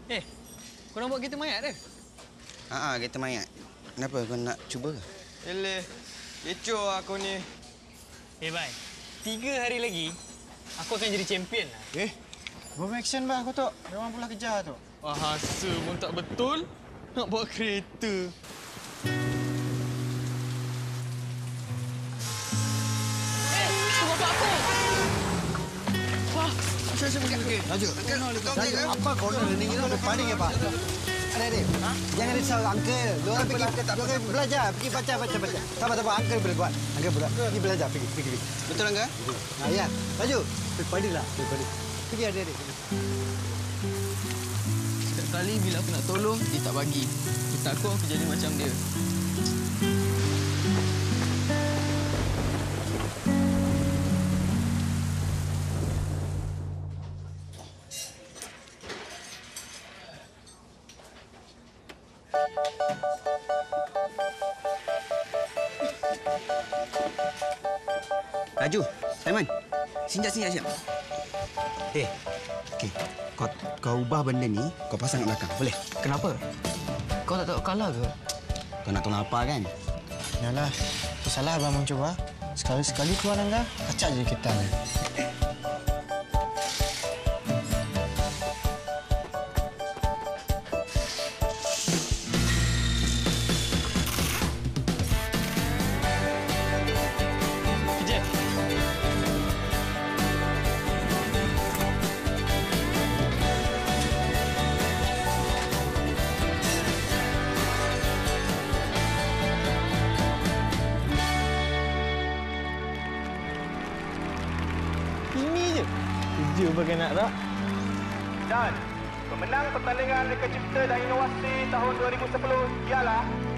Korang buat kereta mayat ke? Kereta mayat. Kenapa kau nak cuba ke? Eleh, kecoh aku ni. Bai, 3 hari lagi, aku akan jadi champion lah. Bom action bah aku tu. Memang pula kejar tu. Bahasa pun tak betul. Nak bawa kereta. Itu bapak aku! Wah, Okey. Laju. Laju. Apa kau nak ni? Kita paling apa? Adik, jangan risau Uncle. Diorang pergi belajar, pergi baca. Sabar, Uncle boleh buat. Uncle buat. Pergi belajar, pergi. Betul Uncle? Ya. Laju. Pergi lah. Pergi adik. Setiap kali bila aku nak tolong, dia tak bagi. Dia takut aku jadi macam dia. Laju. Simon. Sinjak. Okey. Kau ubah benda ni, kau pasang kat belakang. Boleh? Kenapa? Kau tak tahu kalah ke? Kau nak tolong apa kan? Yalah, tu salah abang mencuba. Sekali-sekali keluar Angga, acak je kita ni. Ini je. Kerja bagai nak tak? Dan pemenang pertandingan Reka Cipta dan Inovasi tahun 2010 ialah